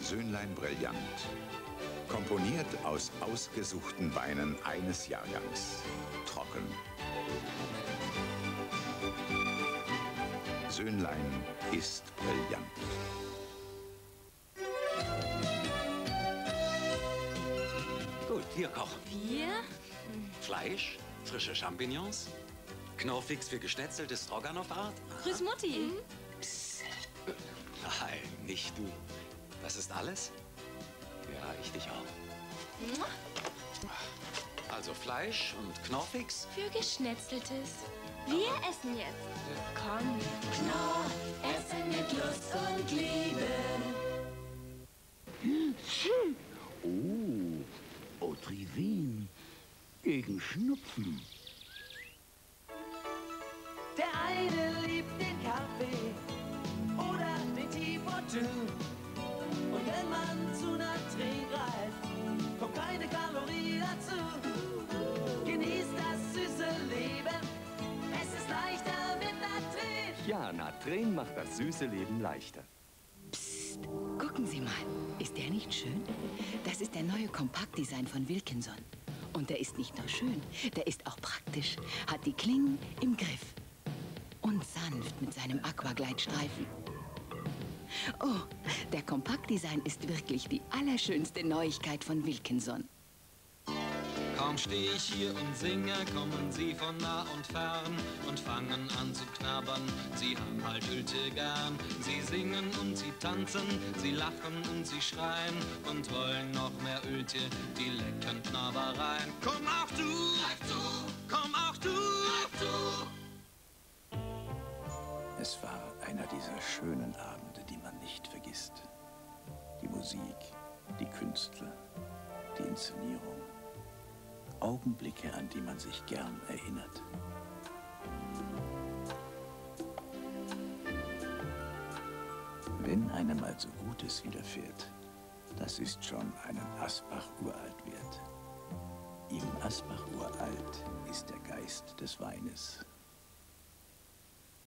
Söhnlein brillant. Komponiert aus ausgesuchten Weinen eines Jahrgangs. Trocken. Söhnlein ist brillant. Gut, wir kochen. Wir? Fleisch, frische Champignons, Knorrfix für geschnetzelte Stroganoff-Art. Grüß Mutti. Psst. Nein, nicht du. Das ist alles? Ja, ich dich auch. Also Fleisch und Knorrfix. Für Geschnetzeltes. Wir essen jetzt. Komm. Knorr, essen mit Lust und Liebe. Oh, Otrivin gegen Schnupfen. Der eine liebt den Kaffee oder den T-Fortune. Und wenn man zu Natrin greift, kommt keine Kalorie dazu. Genießt das süße Leben, es ist leichter mit Natrin. Ja, Natrin macht das süße Leben leichter. Psst, gucken Sie mal. Ist der nicht schön? Das ist der neue Kompaktdesign von Wilkinson. Und der ist nicht nur schön, der ist auch praktisch. Hat die Klingen im Griff. Und sanft mit seinem Aquagleitstreifen. Oh, der Kompaktdesign ist wirklich die allerschönste Neuigkeit von Wilkinson. Kaum steh ich hier und singe, kommen sie von nah und fern und fangen an zu knabbern. Sie haben halt Ölte gern. Sie singen und sie tanzen, sie lachen und sie schreien und wollen noch mehr Ölte, die leckeren Knabbereien. Komm auch du, greif zu, komm auch du, greif zu. Es war einer dieser schönen Abende, die man nicht vergisst. Die Musik, die Künstler, die Inszenierung. Augenblicke, an die man sich gern erinnert. Wenn einem also Gutes widerfährt, das ist schon einen Asbach-Uralt wert. Im Asbach-Uralt ist der Geist des Weines